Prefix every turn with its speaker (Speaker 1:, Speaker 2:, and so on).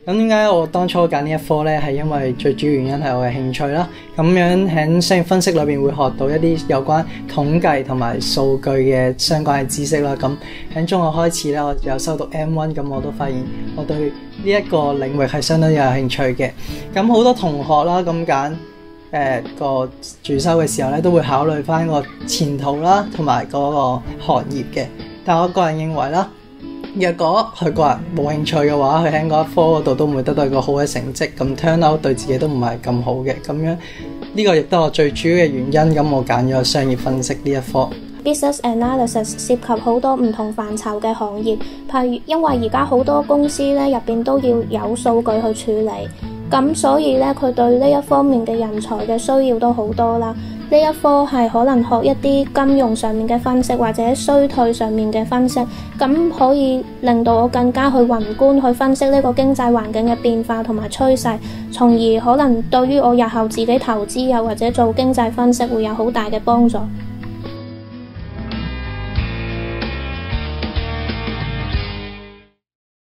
Speaker 1: 咁點解我當初揀呢一科呢？係因為最主要原因係我嘅興趣啦。咁樣喺商業分析裏邊會學到一啲有關統計同埋數據嘅相關嘅知識啦。咁喺中學開始咧，我有修讀 M1，咁我都發現我對呢一個領域係相當有興趣嘅。咁好多同學啦，咁揀個主修嘅時候咧，都會考慮翻個前途啦，同埋嗰個行業嘅。但我個人認為啦，若果佢個人冇興趣嘅話，佢喺嗰一科嗰度都唔會得到一個好嘅成績，咁 turn out 對自己都唔係咁好嘅。咁樣呢個亦都係我最主要嘅原因，咁我揀咗商業分析呢一科。
Speaker 2: Business Analysis 涉及好多唔同範疇嘅行業，譬如因為而家好多公司咧入邊都要有數據去處理，咁所以咧佢對呢一方面嘅人才嘅需要都好多啦。呢一科係可能學一啲金融上面嘅分析或者衰退上面嘅分析，咁可以令到我更加去宏觀去分析呢個經濟環境嘅變化同埋趨勢，從而可能對於我日後自己投資又或者做經濟分析會有好大嘅幫助。